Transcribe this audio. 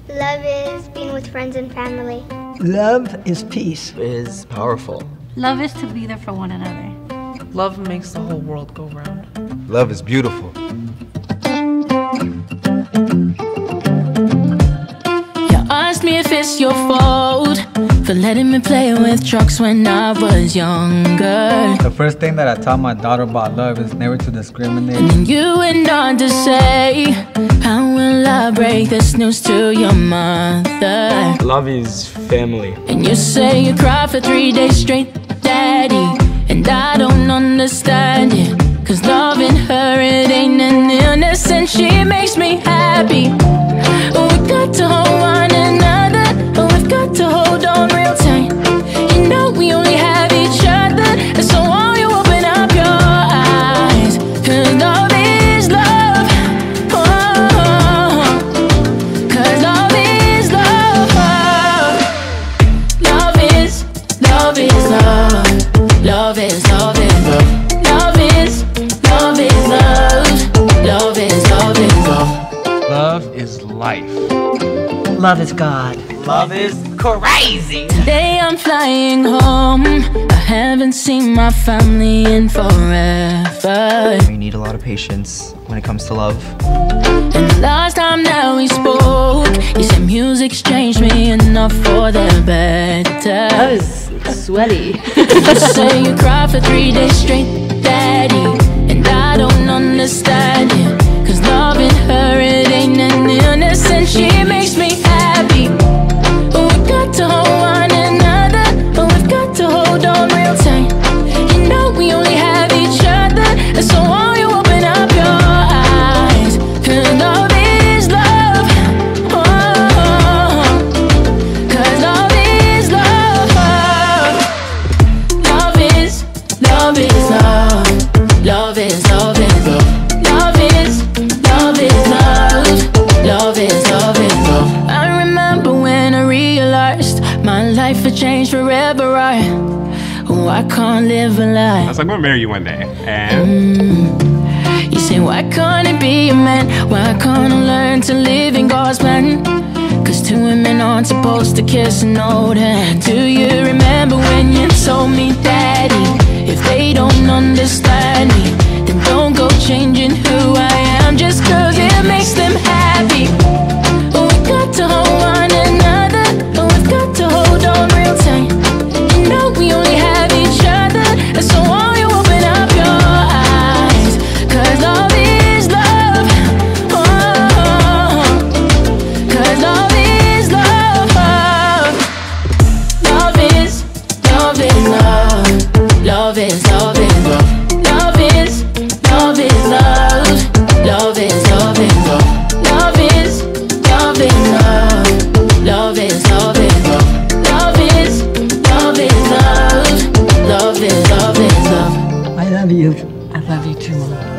Love is being with friends and family. Love is peace. Is powerful. Love is to be there for one another. Love makes the whole world go round. Love is beautiful. You asked me if it's your fault for letting me play with trucks when I was younger. The first thing that I taught my daughter about love is never to discriminate. And then you went on to say, how will I break this news to your mother? Love is family. And you say you cried for 3 days straight, daddy. And I don't understand it, 'cause loving her, it ain't an illness, and she makes me happy. We got to hold one another, but we've got to hold on real tight. You know we only have each other, and so won't you open up your eyes? 'Cause love is love. Oh, 'cause love is love. Love is love. Love is love is love. Love is love is love. Love is love is love. Love is life. Love is God. Love is crazy. Today I'm flying home. I haven't seen my family in forever. You need a lot of patience when it comes to love. And the last time that we spoke, you said music's changed me enough for the better. That was sweaty. You say you cried for 3 days straight, daddy. And I don't understand it, 'cause loving her, it ain't an illness, and she makes me happy. But we got to hold one another, but we've got to hold on real tight. You know we only have each other, and so won't you open up your eyes? 'Cause love is love. Oh, 'cause love is love. Love is love is love. Love is love is love. Love is love is love. Love is love is love. I remember when I realized my life had changed forever. I can't live a lie. I was like, I'm gonna marry you one day. And You say, why can't it be a man? Why can't I learn to live in God's plan? 'Cause two women aren't supposed to kiss and hold hands. Do you remember when you told me, daddy, if they don't understand me, then don't go changing who I am just 'cause it makes them happy. But we got to hold one another, but we've got to hold on real tight. You know we only have each other, and so won't you open up your eyes? 'Cause love is love. Oh, 'cause love is love. Love is love is love. Love is love is love. Love is love is love. Love is love is love. Love is love is love. Love is love is love. Love is love is love. Love is love is love. I love you. I love you too, Mom.